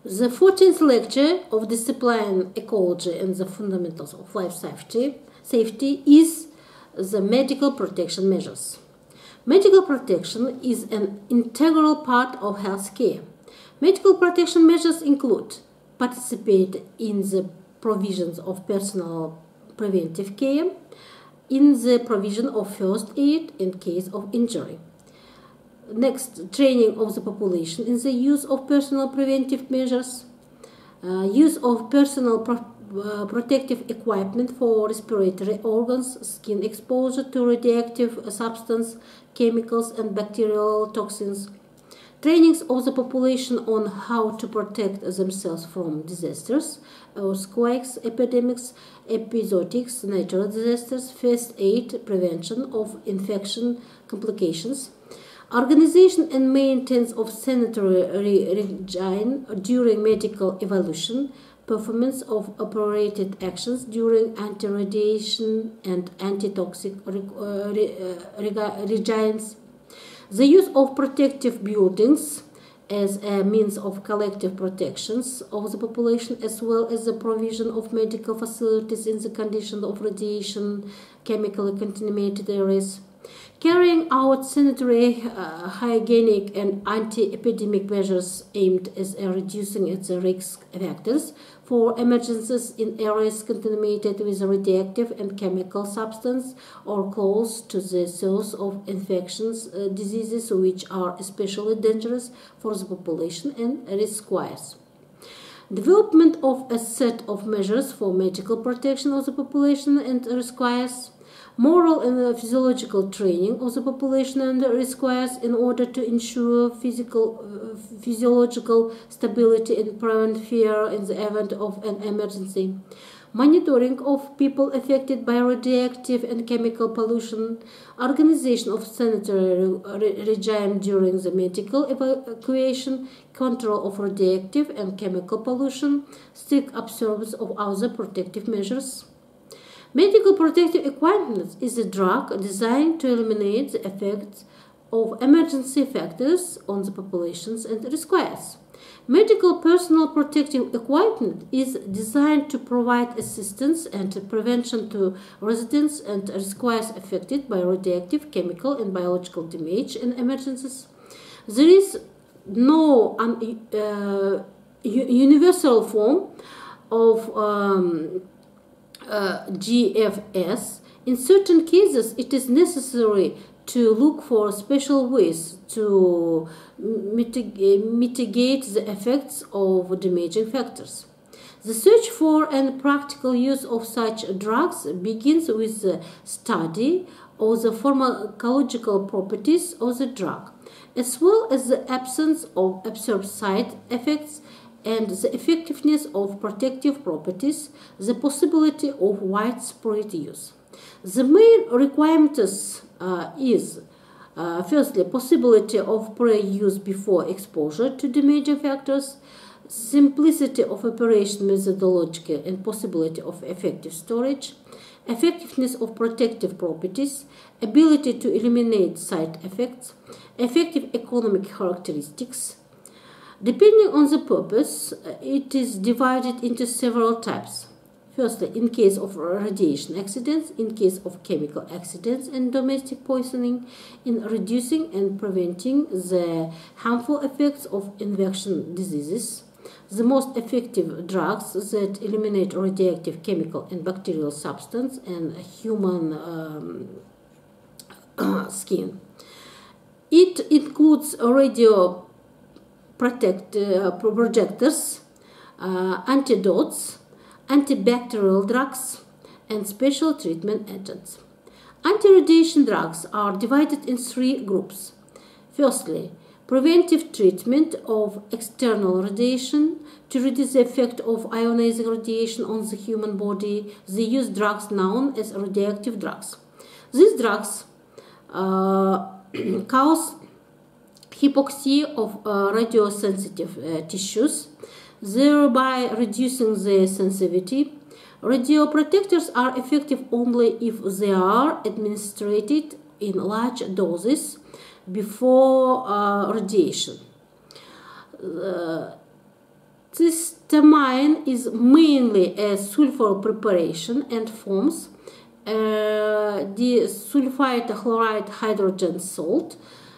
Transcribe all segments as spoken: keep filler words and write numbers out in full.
The fourteenth lecture of discipline Ecology and the Fundamentals of Life Safety, safety is the medical protection measures. Medical protection is an integral part of healthcare. Medical protection measures include participate in the provisions of personal preventive care, in the provision of first aid in case of injury. Next, training of the population in the use of personal preventive measures, uh, use of personal pro uh, protective equipment for respiratory organs, skin exposure to radioactive substance, chemicals and bacterial toxins, trainings of the population on how to protect themselves from disasters, earthquakes, epidemics, episodics, natural disasters, first aid, prevention of infection complications, organization and maintenance of sanitary regime during medical evolution, performance of appropriate actions during anti-radiation and anti-toxic regimes, the use of protective buildings as a means of collective protections of the population, as well as the provision of medical facilities in the condition of radiation, chemically contaminated areas, carrying out sanitary, uh, hygienic and anti-epidemic measures aimed at uh, reducing the risk factors for emergencies in areas contaminated with radioactive and chemical substance or close to the source of infections, uh, diseases which are especially dangerous for the population and requires development of a set of measures for medical protection of the population and requires moral and physiological training of the population and requires in order to ensure physical, uh, physiological stability and prevent fear in the event of an emergency. Monitoring of people affected by radioactive and chemical pollution, organization of sanitary re regime during the medical evacuation, control of radioactive and chemical pollution, strict observance of other protective measures. Medical protective equipment is a drug designed to eliminate the effects of emergency factors on the populations and requires. Medical personal protective equipment is designed to provide assistance and prevention to residents and requires affected by radioactive, chemical and biological damage in emergencies. There is no um, uh, universal form of um, Uh, G F S. In certain cases, it is necessary to look for special ways to mitig mitigate the effects of damaging factors. The search for and practical use of such drugs begins with the study of the pharmacological properties of the drug, as well as the absence of observed side effects and the effectiveness of protective properties, the possibility of widespread use. The main requirements uh, is, uh, firstly, possibility of prior use before exposure to damaging factors, simplicity of operation methodology and possibility of effective storage, effectiveness of protective properties, ability to eliminate side effects, effective economic characteristics. Depending on the purpose, it is divided into several types. Firstly, in case of radiation accidents, in case of chemical accidents and domestic poisoning, in reducing and preventing the harmful effects of infection diseases, the most effective drugs that eliminate radioactive, chemical and bacterial substance and human um, skin. It includes radio protect, uh, projectors, uh, antidotes, antibacterial drugs, and special treatment agents. Anti-radiation drugs are divided in three groups. Firstly, preventive treatment of external radiation to reduce the effect of ionizing radiation on the human body. They use drugs known as radioactive drugs. These drugs uh, cause hypoxia of uh, radiosensitive uh, tissues, thereby reducing their sensitivity. Radioprotectors are effective only if they are administered in large doses before uh, radiation. Uh, This tamine is mainly a sulfur preparation and forms uh, disulfide chloride hydrogen salt,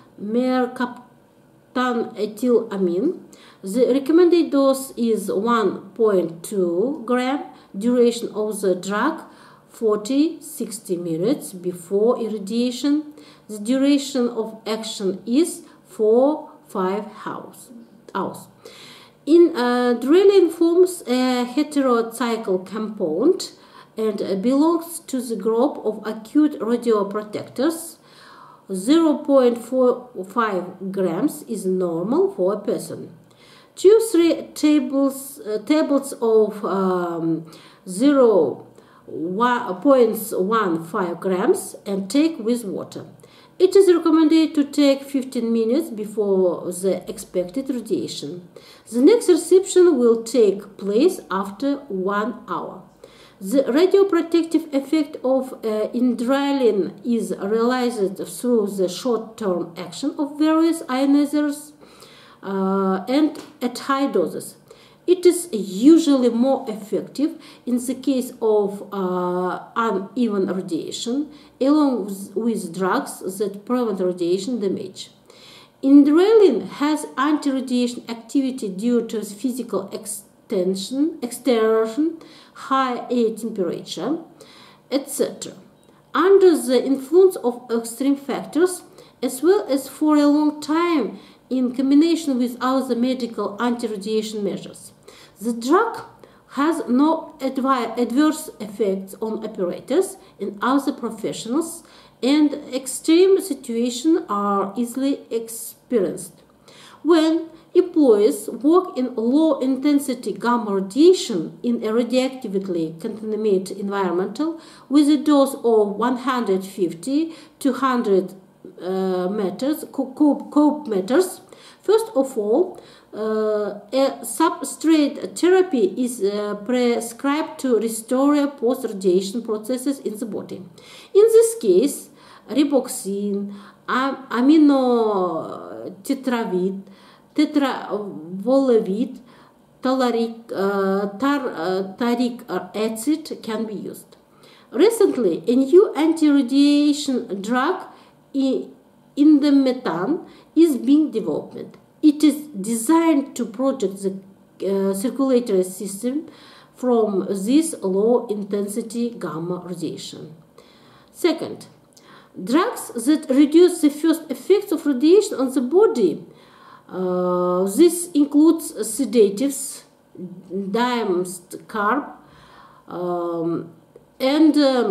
mercaptan-ethylamine. The recommended dose is one point two gram. Duration of the drug forty to sixty minutes before irradiation. The duration of action is four to five hours. In uh, Drelin forms a heterocycle compound and uh, belongs to the group of acute radioprotectors. zero point four five grams is normal for a person. Choose three tables, uh, tablets of um, zero point one five grams and take with water. It is recommended to take fifteen minutes before the expected radiation. The next reception will take place after one hour. The radioprotective effect of uh, indrelin is realized through the short-term action of various ionizers uh, and at high doses. It is usually more effective in the case of uh, uneven radiation, along with, with drugs that prevent radiation damage. Indrelin has anti-radiation activity due to its physical extension, extension, high air temperature, et cetera. Under the influence of extreme factors, as well as for a long time in combination with other medical anti-radiation measures. The drug has no adverse effects on operators and other professionals, and extreme situations are easily experienced. When employees work in low-intensity gamma radiation in a radioactively contaminated environment with a dose of one hundred fifty to two hundred uh, meters, cope meters, first of all, Uh, a substrate therapy is uh, prescribed to restore post-radiation processes in the body. In this case, riboxine, am aminotetravir, tetravolavir, taric, uh, tar, uh, taric acid can be used. Recently, a new anti-radiation drug, indomethan, is being developed. It is designed to protect the uh, circulatory system from this low-intensity gamma radiation. Second, drugs that reduce the first effects of radiation on the body. Uh, this includes sedatives, dimest carb, um, and um,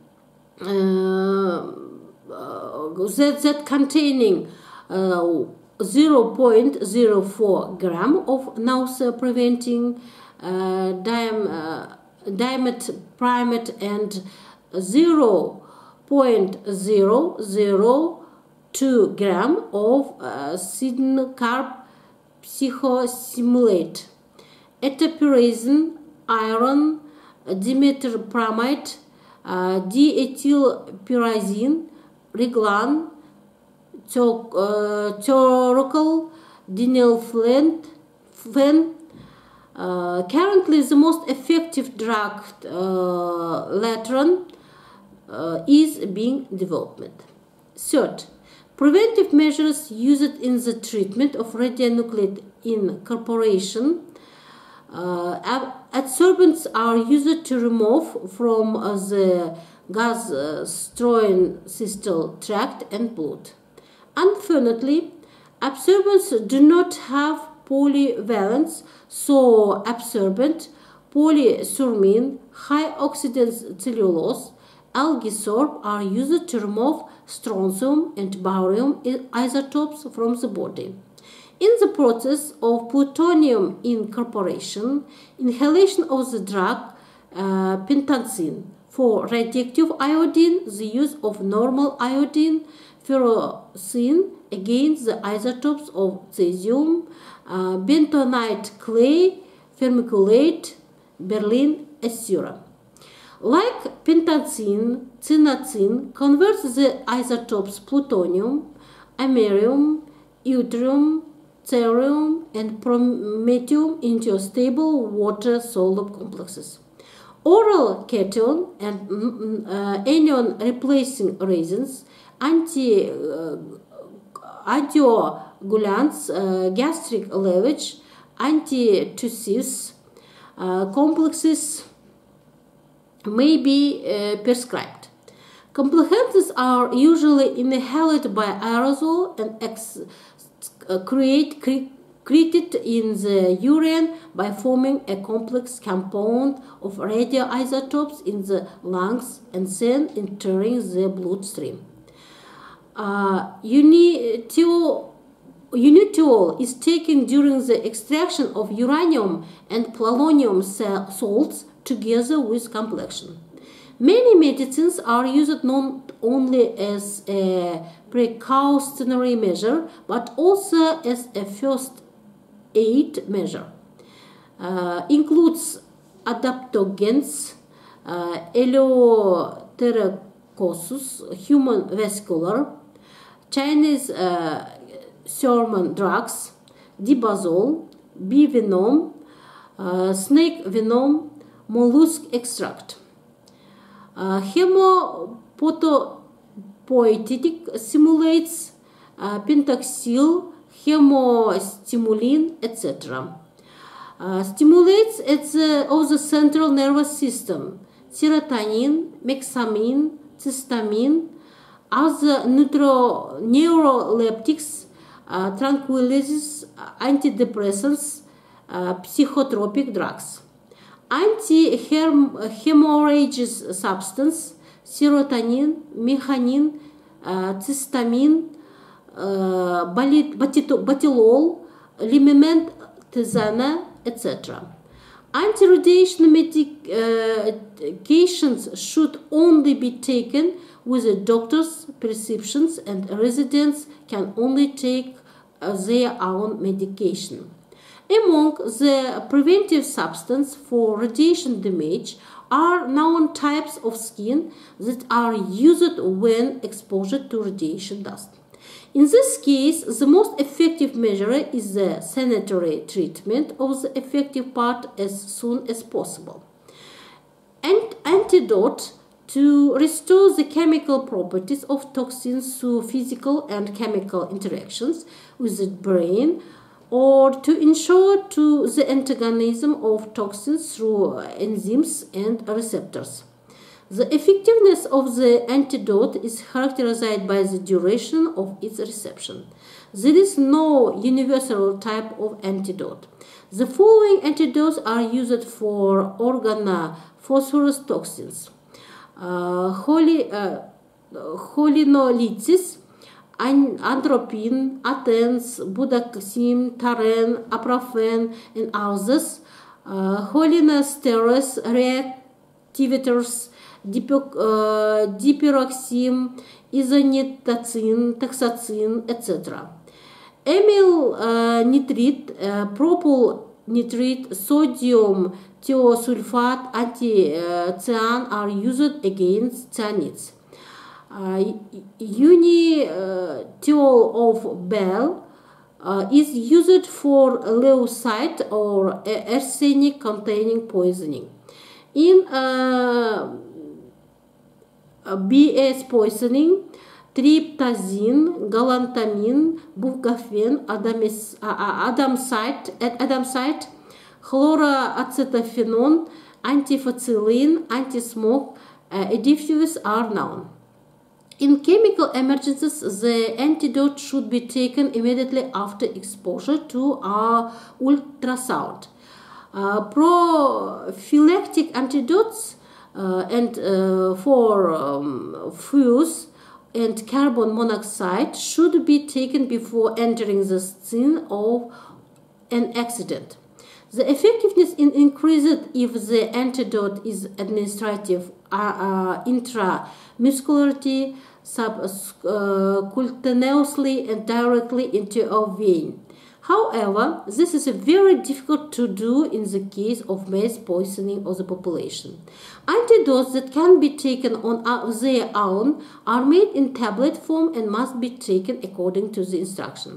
uh, uh, that, that containing uh, zero point zero four gram of nausea-preventing uh, dim, uh, dimethylprimate and zero point zero zero two gram of uh, carb psychosimulate, etopirazine, iron, dimethylprimate, uh, diethylpyrazine, Reglan, Thorocal, dinelfen. Uh, currently, the most effective drug, uh, latron, uh, is being developed. Third, preventive measures used in the treatment of radionuclide incorporation. Uh, adsorbents are used to remove from uh, the gastrointestinal tract and blood. Unfortunately, absorbents do not have polyvalence, so absorbent, polysurmine, high oxidant cellulose, algisorb are used to remove strontium and barium isotopes from the body. In the process of plutonium incorporation, inhalation of the drug uh, pentazine. For radioactive iodine, the use of normal iodine, ferrocene against the isotopes of cesium, uh, bentonite clay, vermiculate, Berlin, et cetera. Like pentazine, cinazine converts the isotopes plutonium, amerium, yttrium, cerium, and promethium into stable water-soluble complexes. Oral cation and uh, anion replacing resins, anti uh, antioxidants, uh, gastric lavage, antitussives uh, complexes may be uh, prescribed. Complexes are usually inhaled by aerosol and ex uh, create cre created in the urine by forming a complex compound of radioisotopes in the lungs and then entering the bloodstream. Uh, unitol, unitol is taken during the extraction of uranium and polonium salts together with complexion. Many medicines are used not only as a precautionary measure but also as a first aid measure. Uh, includes adaptogens, uh, eleuterococcus, human vascular, Chinese uh, Sherman drugs, dibazole, bee venom, uh, snake venom, mollusk extract. Uh, Hemopoietic simulates uh, pentoxyl, hemostimulin, et cetera. Uh, stimulates at the, of the central nervous system, serotonin, mexamine, cysteamine, other neuro, neuroleptics, uh, tranquilizers, antidepressants, uh, psychotropic drugs. Anti-hemorrhages substance, serotonin, methionine, uh, cysteamine, uh, batilol, limiment, tizana, et cetera. Anti-radiation medications should only be taken with a doctor's prescriptions, and residents can only take uh, their own medication. Among the preventive substances for radiation damage are known types of skin that are used when exposed to radiation dust. In this case, the most effective measure is the sanitary treatment of the affected part as soon as possible. An antidote to restore the chemical properties of toxins through physical and chemical interactions with the brain, or to ensure to the antagonism of toxins through enzymes and receptors. The effectiveness of the antidote is characterized by the duration of its reception. There is no universal type of antidote. The following antidotes are used for organophosphorus toxins: uh, holy, uh, holinolysis, andropin, atens, budaxim, taren, aprofen, and others, uh, cholinesterase reactivators, dipiroxim, isonitocin, taxacin, et cetera. Amyl uh, nitrite, uh, propyl nitrite, sodium thiosulfate, anti-cyan are used against cyanides. Uh, Unitiol of Bell uh, is used for leucite or arsenic-containing poisoning. In uh, B S poisoning, tryptazine, galantamine, bupropion, adamsite, adamsite, chloroacetophenone, antifacilin, anti-smoke uh, additives are known. In chemical emergencies, the antidote should be taken immediately after exposure to uh, ultrasound. Uh, prophylactic antidotes uh, and uh, for um, fuse and carbon monoxide should be taken before entering the scene of an accident. The effectiveness is increased if the antidote is administrative uh, uh, intramuscularly, subcutaneously, and directly into a vein. However, this is very difficult to do in the case of mass poisoning of the population. Antidotes that can be taken on their own are made in tablet form and must be taken according to the instruction.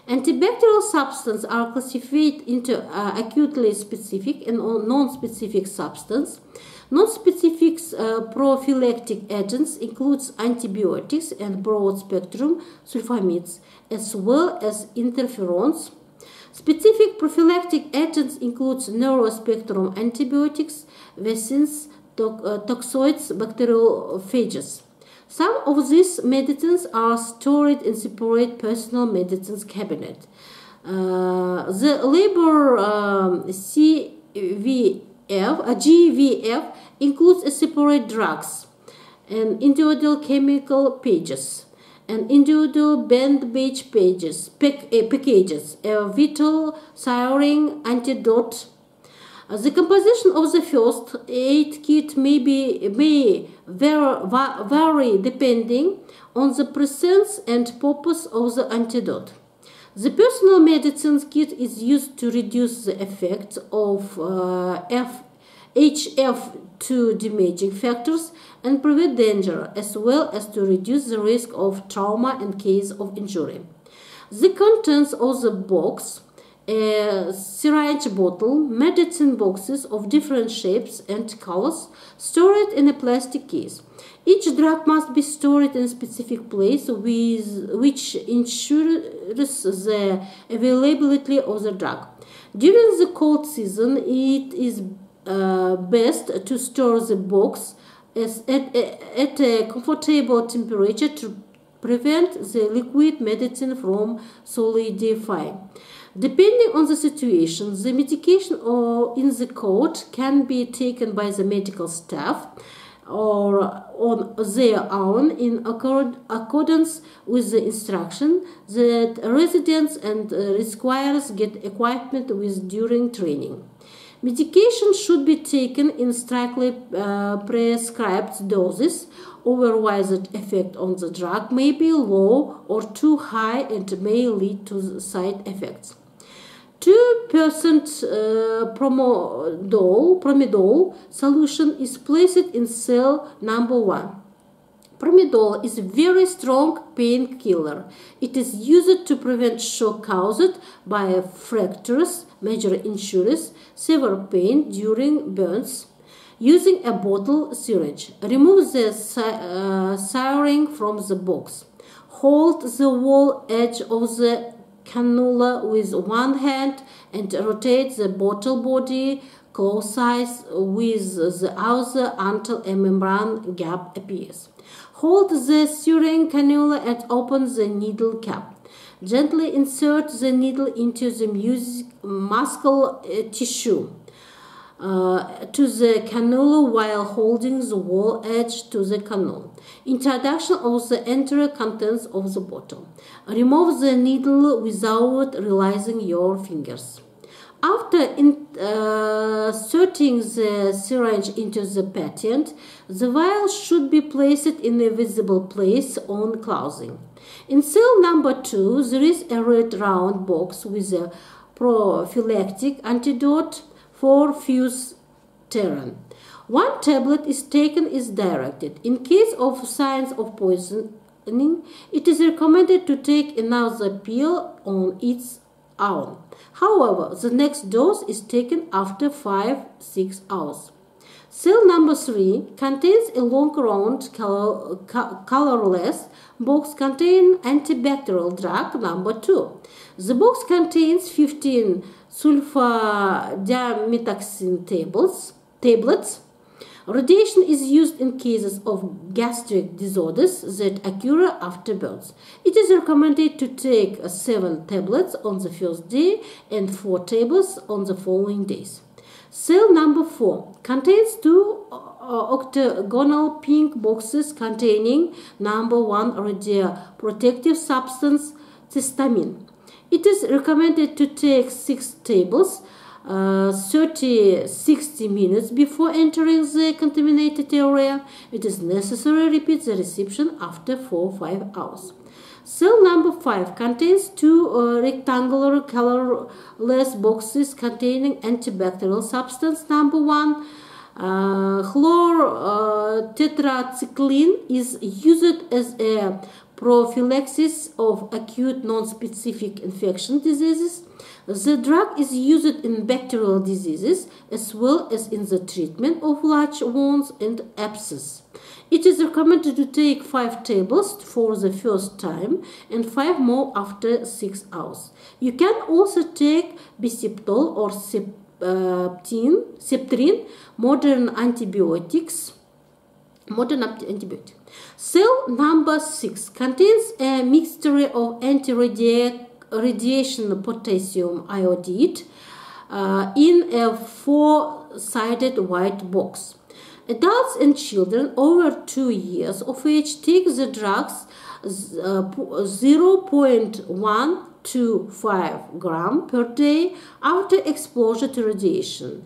Antibacterial substances are classified into uh, acutely specific and non-specific substance. Non-specific uh, prophylactic agents include antibiotics and broad-spectrum sulfamides, as well as interferons. Specific prophylactic agents include narrow-spectrum antibiotics, vaccines, to uh, toxoids, bacteriophages. Some of these medicines are stored in separate personal medicines cabinet. Uh, the label um, C V F, uh, G V F includes a separate drugs and individual chemical pages and individual band page pages, pack, uh, packages, a vital siren antidote. Uh, the composition of the first aid kit may, be, may vary depending on the presence and purpose of the antidote. The personal medicine kit is used to reduce the effects of uh, H F two damaging factors and prevent danger, as well as to reduce the risk of trauma in case of injury. The contents of the box: a syringe bottle, medicine boxes of different shapes and colors, stored in a plastic case. Each drug must be stored in a specific place, with, which ensures the availability of the drug. During the cold season, it is uh, best to store the box as at, at a comfortable temperature to prevent the liquid medicine from solidifying. Depending on the situation, the medication or in the coat can be taken by the medical staff or on their own in accord, accordance with the instruction that residents and uh, requires get equipment with during training. Medication should be taken in strictly uh, prescribed doses, otherwise the effect on the drug may be low or too high and may lead to side effects. two percent uh, promidol, promidol solution is placed in cell number one. Promidol is a very strong painkiller. It is used to prevent shock caused by fractures, major injuries, severe pain during burns. Using a bottle syringe, remove the uh, syringe from the box. Hold the wall edge of the cannula with one hand and rotate the bottle body clockwise with the other until a membrane gap appears. Hold the syringe cannula and open the needle cap. Gently insert the needle into the muscle tissue uh, to the cannula while holding the wall edge to the cannula. Introduction of the entire contents of the bottle. Remove the needle without releasing your fingers. After inserting the syringe into the patient, the vial should be placed in a visible place on closing. In cell number two, there is a red round box with a prophylactic antidote for fused terrain. One tablet is taken as directed. In case of signs of poisoning, it is recommended to take another pill on its own. However, the next dose is taken after five to six hours. Cell number three contains a long round color, colorless box containing antibacterial drug number two. The box contains fifteen sulfadiametoxin tablets. tablets. Radiation is used in cases of gastric disorders that occur after burns. It is recommended to take seven tablets on the first day and four tablets on the following days. Cell number four contains two octagonal pink boxes containing number one radioprotective substance, histamine. It is recommended to take six tablets Uh, thirty to sixty minutes before entering the contaminated area. It is necessary to repeat the reception after four to five hours. Cell number five contains two uh, rectangular colorless boxes containing antibacterial substance number one. Uh, chlor uh, tetracycline is used as a prophylaxis of acute non-specific infection diseases. The drug is used in bacterial diseases as well as in the treatment of large wounds and abscesses. It is recommended to take five tablets for the first time and five more after six hours. You can also take Bisiptol or Septrin, Septrin, modern antibiotics. Modern antibiotic. Cell number six contains a mixture of anti-radiation potassium iodide uh, in a four-sided white box. Adults and children over two years of age take the drugs uh, zero point one two five gram per day after exposure to radiation,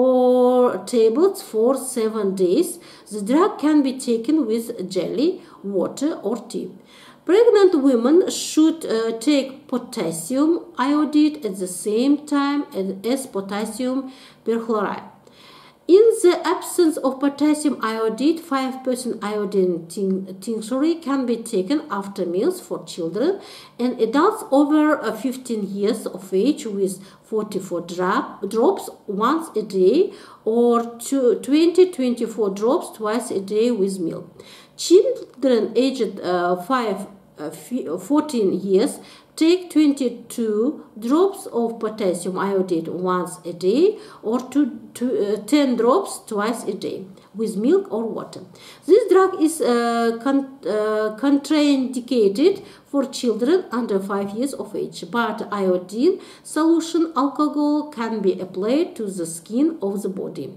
or tablets for seven days. The drug can be taken with jelly, water, or tea. Pregnant women should uh, take potassium iodide at the same time as potassium perchloride. In the absence of potassium iodide, five percent iodine tincture can be taken after meals for children and adults over fifteen years of age with forty-four drop, drops once a day or twenty to twenty-four drops twice a day with milk. Children aged uh, five, uh, fourteen years take twenty-two drops of potassium iodide once a day or two, two, uh, ten drops twice a day with milk or water. This drug is uh, con uh, contraindicated for children under five years of age, but iodine solution alcohol can be applied to the skin of the body.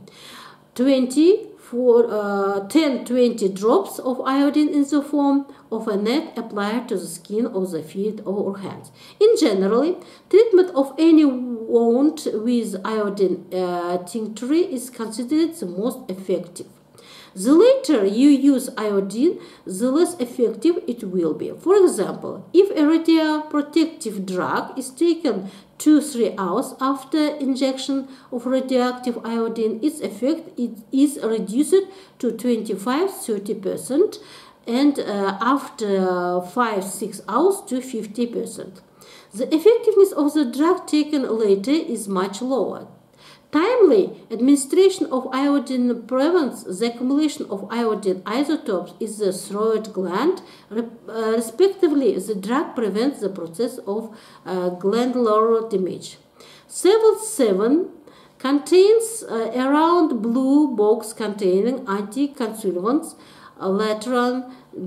twenty For uh, ten to twenty drops of iodine in the form of a net applied to the skin of the feet or hands. In general, treatment of any wound with iodine uh, tincture is considered the most effective. The later you use iodine, the less effective it will be. For example, if a radioprotective drug is taken two to three hours after injection of radioactive iodine, its effect is reduced to twenty-five to thirty percent and uh, after five to six hours to fifty percent. The effectiveness of the drug taken later is much lower. Timely administration of iodine prevents the accumulation of iodine isotopes in the thyroid gland. Uh, respectively, the drug prevents the process of uh, glandular damage. seven seven contains uh, a round blue box containing anticonvulsants, uh, lateral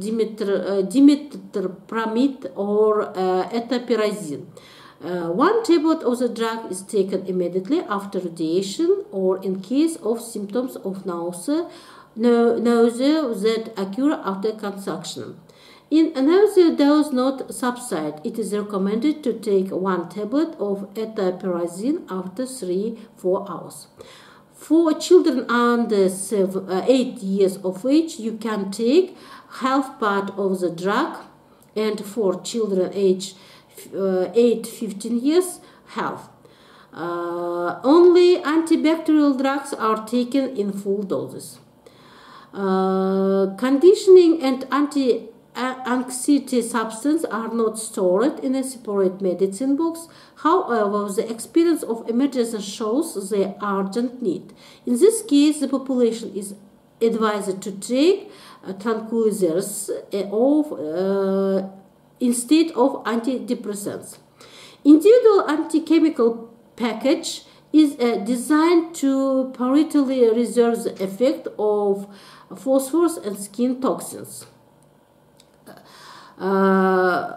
dimethylpramide, or uh, etopirazine. Uh, one tablet of the drug is taken immediately after radiation or in case of symptoms of nausea, no, nausea that occur after consumption. In nausea does not subside, it is recommended to take one tablet of etopirazine after three to four hours. For children under seven, uh, eight years of age, you can take half part of the drug, and for children age Uh, eight to fifteen years, half. Uh, only antibacterial drugs are taken in full doses. Uh, conditioning and anti-anxiety substances are not stored in a separate medicine box. However, the experience of emergency shows their urgent need. In this case, the population is advised to take uh, tranquilizers of uh, instead of antidepressants. Individual anti-chemical package is uh, designed to parenterally reserve the effect of phosphorus and skin toxins. Uh,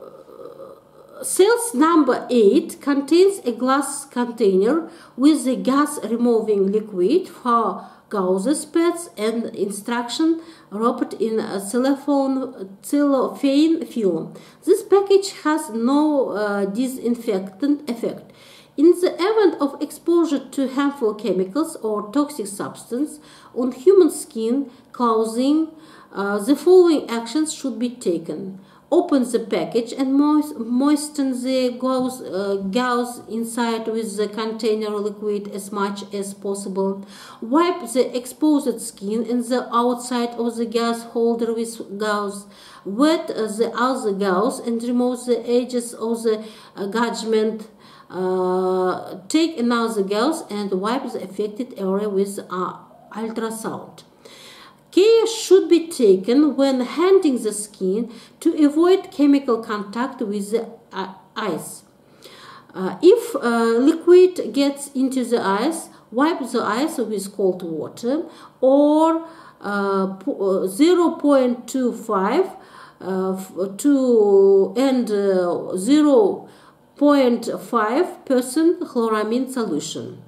cells number eight contains a glass container with a gas-removing liquid for gauzes pads and instruction wrapped in a cellophane, cellophane film. This package has no uh, disinfectant effect. In the event of exposure to harmful chemicals or toxic substance on human skin, clothing, uh, the following actions should be taken. open the package and moist, moisten the gauze, uh, gauze inside with the container liquid as much as possible. Wipe the exposed skin and the outside of the gauze holder with gauze. Wet the other gauze and remove the edges of the uh, gadget. Uh, take another gauze and wipe the affected area with uh, ultrasound. Care should be taken when handling the skin to avoid chemical contact with the uh, eyes. Uh, if uh, liquid gets into the eyes, wipe the eyes with cold water or uh, zero point two five uh, to and uh, zero point five percent chloramine solution.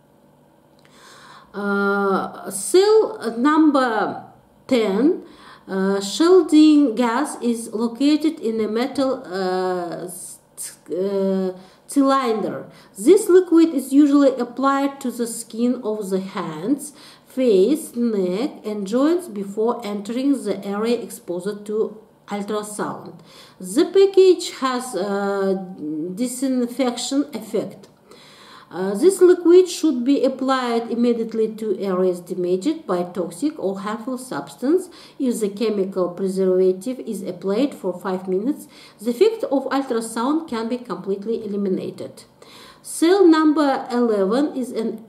Uh, cell number ten, uh, shielding gas is located in a metal uh, uh, cylinder. This liquid is usually applied to the skin of the hands, face, neck, and joints before entering the area exposed to ultrasound. The package has a disinfection effect. Uh, this liquid should be applied immediately to areas damaged by toxic or harmful substance. If the chemical preservative is applied for five minutes, the effect of ultrasound can be completely eliminated. Cell number eleven is an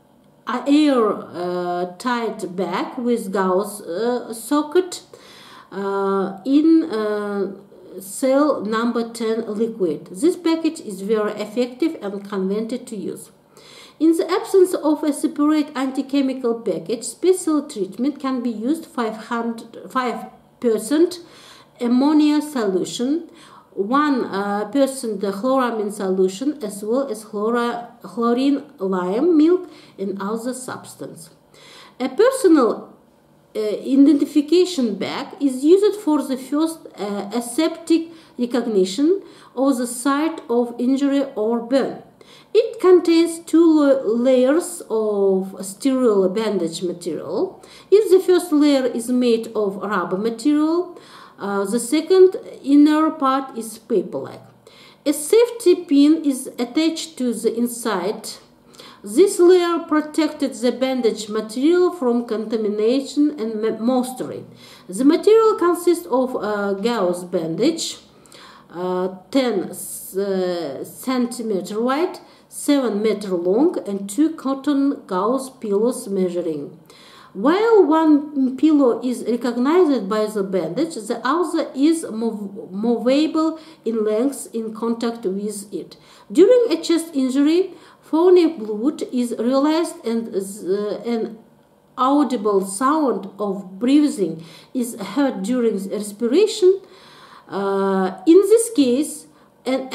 air-tight uh, bag with gauze uh, socket uh, in uh, cell number ten liquid. This package is very effective and convenient to use. In the absence of a separate anti-chemical package, special treatment can be used. five percent ammonia solution, one percent uh, chloramine solution, as well as chlora, chlorine lime milk and other substance. A personal Uh, identification bag is used for the first uh, aseptic recognition of the site of injury or burn. It contains two layers of sterile bandage material. If the first layer is made of rubber material, uh, the second inner part is paper-like. A safety pin is attached to the inside. This layer protected the bandage material from contamination and moisture. The material consists of a gauze bandage, uh, ten uh, centimeter wide, seven meter long, and two cotton gauze pillows measuring. While one pillow is recognized by the bandage, the other is mov movable in length in contact with it. During a chest injury, phony blood is realized and uh, an audible sound of breathing is heard during respiration. Uh, in this case, an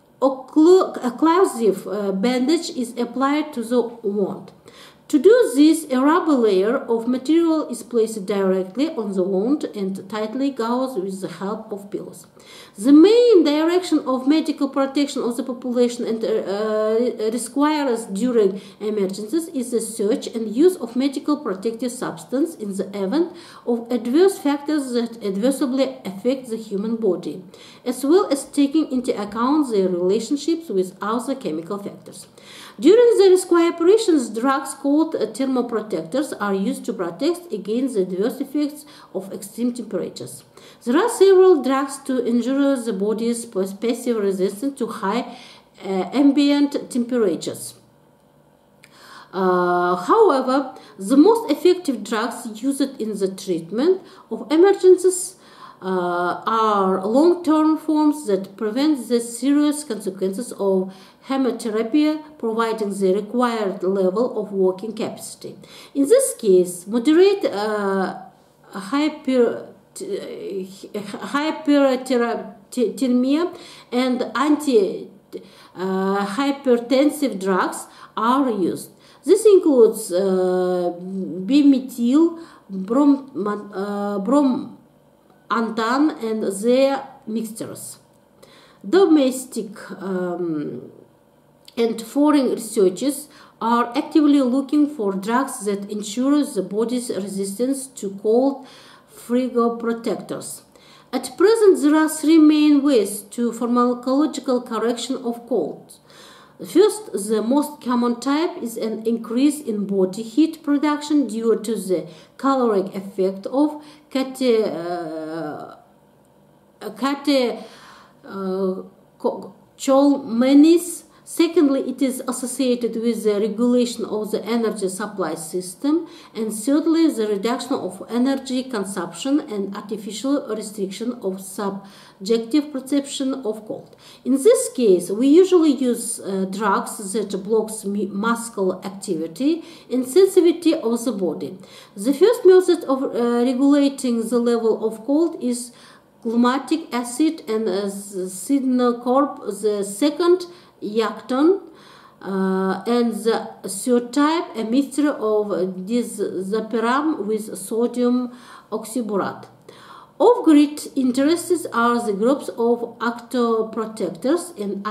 occlusive uh, bandage is applied to the wound. To do this, a rubber layer of material is placed directly on the wound and tightly gauzed with the help of pillows. The main direction of medical protection of the population and uh, requires during emergencies is the search and use of medical protective substance in the event of adverse factors that adversely affect the human body, as well as taking into account their relationships with other chemical factors. During the rescue operations, drugs called thermoprotectors are used to protect against the adverse effects of extreme temperatures. There are several drugs to ensure the body's passive resistance to high uh, ambient temperatures. Uh, however, the most effective drugs used in the treatment of emergencies uh, are long-term forms that prevent the serious consequences of chemotherapy, providing the required level of working capacity. In this case, moderate uh, hyper, hyperthermia and anti-hypertensive uh, drugs are used. This includes uh, bimethyl, brom, uh, bromantan, and their mixtures. Domestic um, and foreign researchers are actively looking for drugs that ensure the body's resistance to cold frigoprotectors. At present, there are three main ways to pharmacological correction of cold. First, the most common type is an increase in body heat production due to the caloric effect of cate, uh, catecholamines. Secondly, it is associated with the regulation of the energy supply system. And thirdly, the reduction of energy consumption and artificial restriction of subjective perception of cold. In this case, we usually use uh, drugs that blocks muscle activity and sensitivity of the body. The first method of uh, regulating the level of cold is glutamic acid and uh, sidenocorp. The second, Yacton, uh, and the third type, a mixture of diazepiram with sodium oxyborate. Of great interest are the groups of actoprotectors and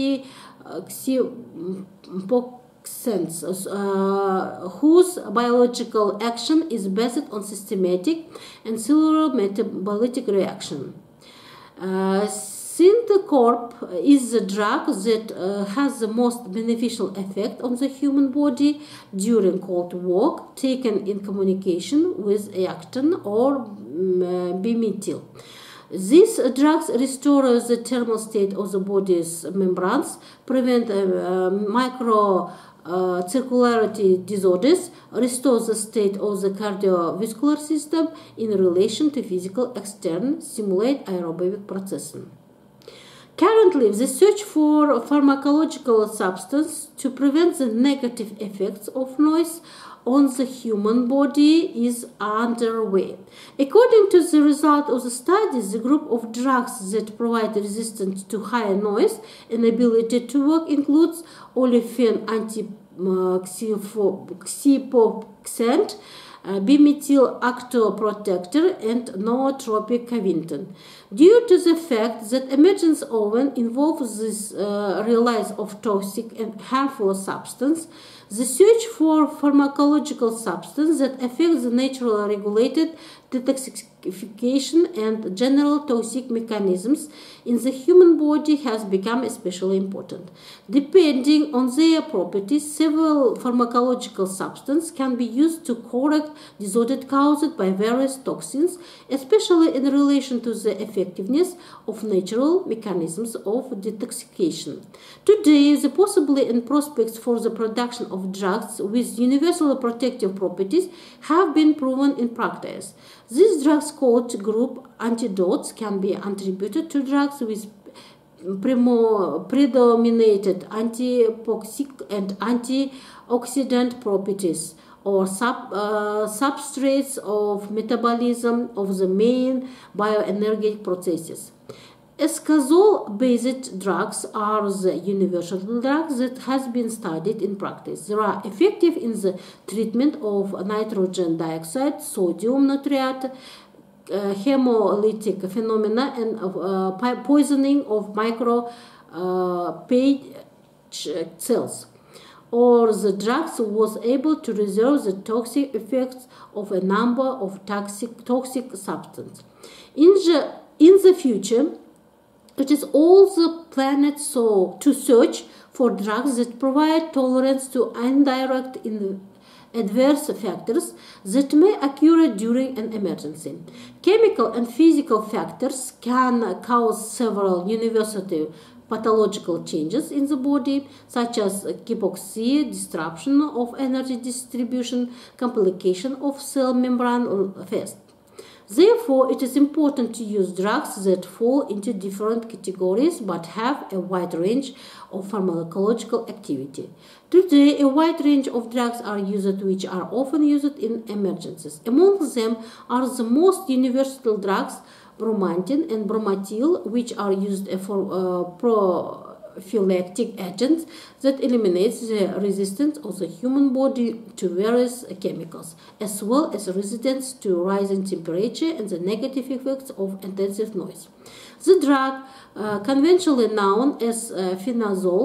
antioxidants, uh, whose biological action is based on systematic and cellular metabolic reaction. Uh, Sidenocorp is the drug that uh, has the most beneficial effect on the human body during cold work, taken in communication with Yacton or um, bimetyl. These uh, drugs restore the thermal state of the body's membranes, prevent uh, uh, micro Uh, circularity disorders, restores the state of the cardiovascular system in relation to physical external, stimulate aerobic processing. Currently, the search for pharmacological substance to prevent the negative effects of noise on the human body is underway. According to the result of the studies, the group of drugs that provide resistance to higher noise and ability to work includes olefin antixipoxant, uh, bimetyl actoprotector, and nootropic cavintin. Due to the fact that emergence oven involves this uh, release of toxic and harmful substance, the search for pharmacological substance that affects the naturally regulated detoxification and general toxic mechanisms in the human body has become especially important. Depending on their properties, several pharmacological substances can be used to correct disorders caused by various toxins, especially in relation to the effectiveness of natural mechanisms of detoxification. Today, the possibility and prospects for the production of drugs with universal protective properties have been proven in practice. These drugs called group antidotes can be attributed to drugs with predominated anti-toxic and antioxidant properties or sub, uh, substrates of metabolism of the main bioenergetic processes. Escazole-based drugs are the universal drugs that has been studied in practice. They are effective in the treatment of nitrogen dioxide, sodium nitrate, uh, hemolytic phenomena, and uh, poisoning of micro uh, page cells. Or the drugs was able to resolve the toxic effects of a number of toxic toxic substances. In the in the future, it is all the planet so to search for drugs that provide tolerance to indirect in adverse factors that may occur during an emergency. Chemical and physical factors can cause several universal pathological changes in the body, such as hypoxia, disruption of energy distribution, complication of cell membrane fast. Therefore, it is important to use drugs that fall into different categories but have a wide range of pharmacological activity. Today, a wide range of drugs are used which are often used in emergencies. Among them are the most universal drugs, bromantin and bromatil, which are used for uh, prophylactic agents that eliminate the resistance of the human body to various chemicals, as well as resistance to rising temperature and the negative effects of intensive noise. The drug, uh, conventionally known as uh, phenazole,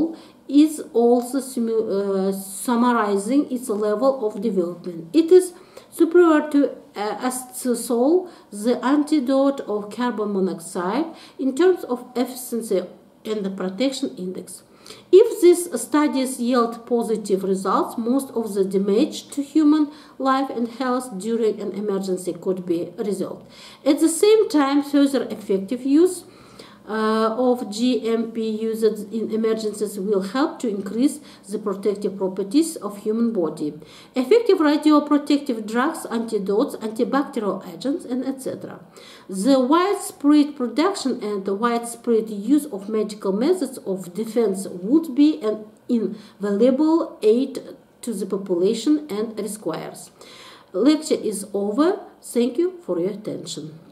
is also uh, summarizing its level of development. It is superior to uh, acetol, the antidote of carbon monoxide, in terms of efficiency and the protection index. If these studies yield positive results, most of the damage to human life and health during an emergency could be resolved. At the same time, further effective use uh, of G M P used in emergencies will help to increase the protective properties of human body. Effective radioprotective drugs, antidotes, antibacterial agents, and et cetera. The widespread production and the widespread use of medical methods of defense would be an invaluable aid to the population and requires. Lecture is over. Thank you for your attention.